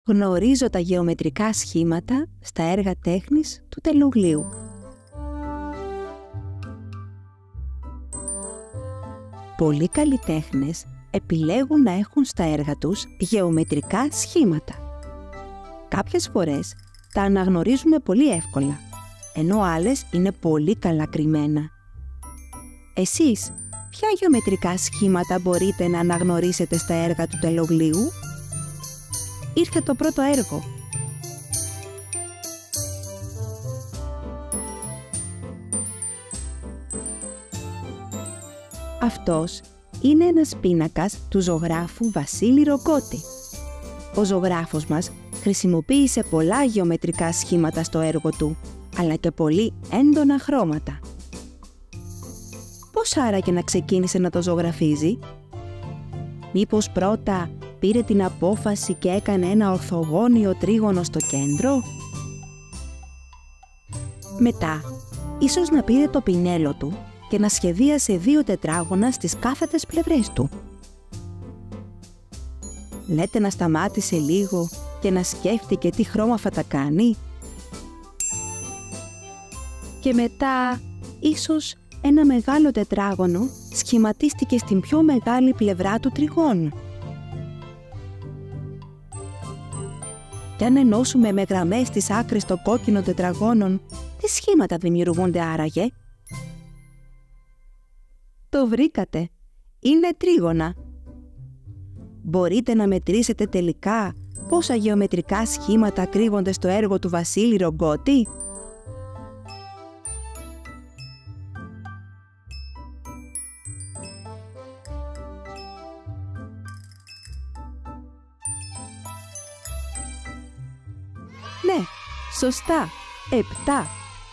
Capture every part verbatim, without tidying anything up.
Γνωρίζω τα γεωμετρικά σχήματα στα έργα τέχνης του τελουγλίου. Πολλοί καλλιτέχνες επιλέγουν να έχουν στα έργα τους γεωμετρικά σχήματα. Κάποιες φορές τα αναγνωρίζουμε πολύ εύκολα, ενώ άλλες είναι πολύ καλά κρυμμένα. Εσείς, ποια γεωμετρικά σχήματα μπορείτε να αναγνωρίσετε στα έργα του τελουγλίου? Ήρθε το πρώτο έργο. Αυτός είναι ένας πίνακας του ζωγράφου Βασίλη Ρογκώτη. Ο ζωγράφος μας χρησιμοποίησε πολλά γεωμετρικά σχήματα στο έργο του, αλλά και πολύ έντονα χρώματα. Πώς άραγε να ξεκίνησε να το ζωγραφίζει? Μήπως πρώτα πήρε την απόφαση και έκανε ένα ορθογώνιο τρίγωνο στο κέντρο? Μετά, ίσως να πήρε το πινέλο του και να σχεδίασε δύο τετράγωνα στις κάθετες πλευρές του. Λέτε να σταμάτησε λίγο και να σκέφτηκε τι χρώμα θα τα κάνει? Και μετά, ίσως ένα μεγάλο τετράγωνο σχηματίστηκε στην πιο μεγάλη πλευρά του τριγώνου. Και αν ενώσουμε με γραμμές στις άκρες των κόκκινων τετραγώνων, τι σχήματα δημιουργούνται άραγε? Το βρήκατε! Είναι τρίγωνα! Μπορείτε να μετρήσετε τελικά πόσα γεωμετρικά σχήματα κρύβονται στο έργο του Βασίλη Ρογκώτη? Ναι, σωστά, επτά.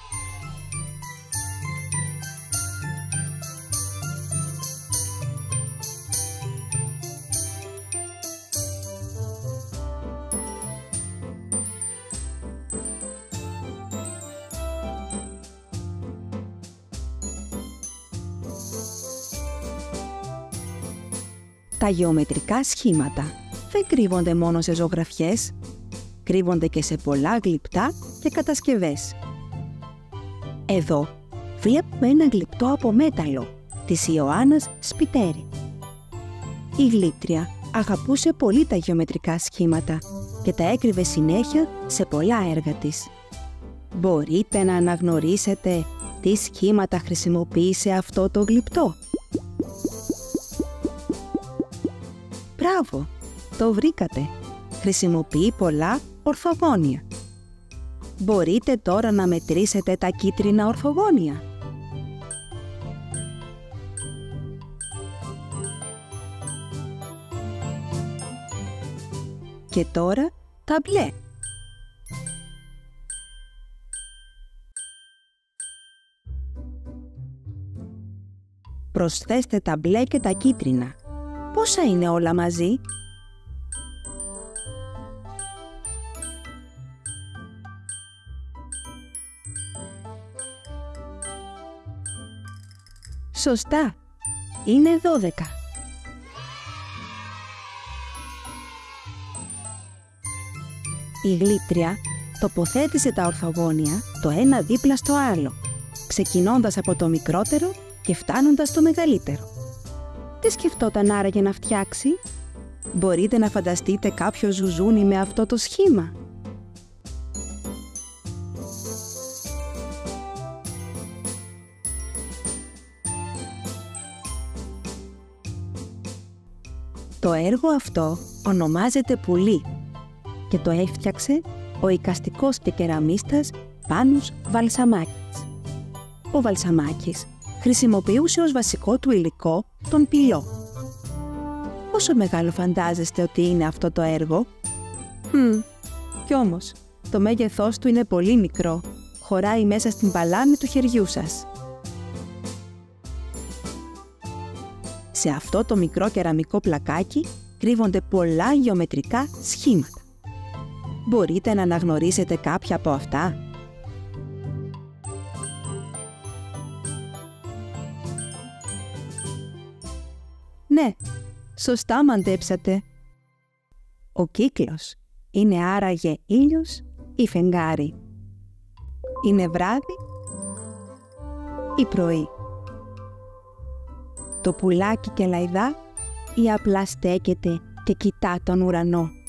Τα γεωμετρικά σχήματα δεν κρύβονται μόνο σε ζωγραφιές, κρύβονται και σε πολλά γλυπτά και κατασκευές. Εδώ βλέπουμε ένα γλυπτό από μέταλλο της Ιωάννας Σπιτέρη. Η γλύπτρια αγαπούσε πολύ τα γεωμετρικά σχήματα και τα έκρυβε συνέχεια σε πολλά έργα της. Μπορείτε να αναγνωρίσετε τι σχήματα χρησιμοποίησε αυτό το γλυπτό? Μπράβο! Το βρήκατε! Χρησιμοποιεί πολλά ορθογώνια. Μπορείτε τώρα να μετρήσετε τα κίτρινα ορθογώνια. Και τώρα τα μπλε. Προσθέστε τα μπλε και τα κίτρινα. Πόσα είναι όλα μαζί? Σωστά! Είναι δώδεκα. Η γλύπτρια τοποθέτησε τα ορθογώνια το ένα δίπλα στο άλλο, ξεκινώντας από το μικρότερο και φτάνοντας στο μεγαλύτερο. Τι σκεφτόταν άραγε να φτιάξει? Μπορείτε να φανταστείτε κάποιο ζουζούνι με αυτό το σχήμα? Το έργο αυτό ονομάζεται πουλί και το έφτιαξε ο εικαστικός και κεραμίστας Πάνος Βαλσαμάκης. Ο Βαλσαμάκης χρησιμοποιούσε ως βασικό του υλικό τον πυλό. Πόσο μεγάλο φαντάζεστε ότι είναι αυτό το έργο? Hm, κι όμως, το μέγεθός του είναι πολύ μικρό. Χωράει μέσα στην παλάμη του χεριού σας. Σε αυτό το μικρό κεραμικό πλακάκι κρύβονται πολλά γεωμετρικά σχήματα. Μπορείτε να αναγνωρίσετε κάποια από αυτά? Ναι, σωστά μαντέψατε. Ο κύκλος Είναι άραγε ήλιος ή φεγγάρι? Είναι βράδυ ή πρωί? Το πουλάκι και λαϊδά ή απλά στέκεται και κοιτά τον ουρανό?